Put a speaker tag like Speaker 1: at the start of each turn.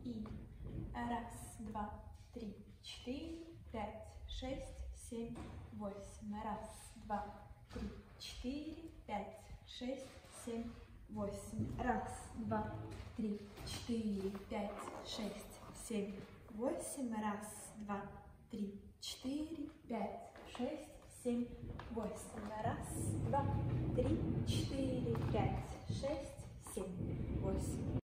Speaker 1: И. Раз, два, три, четыре, пять, шесть, семь, восемь. Раз, два, три, четыре, пять, шесть, семь, восемь. Раз, два, три, четыре, пять, шесть, семь, восемь. Раз, два, три, четыре, пять, шесть, семь, восемь. Раз, два, три, четыре, пять, шесть, семь, восемь.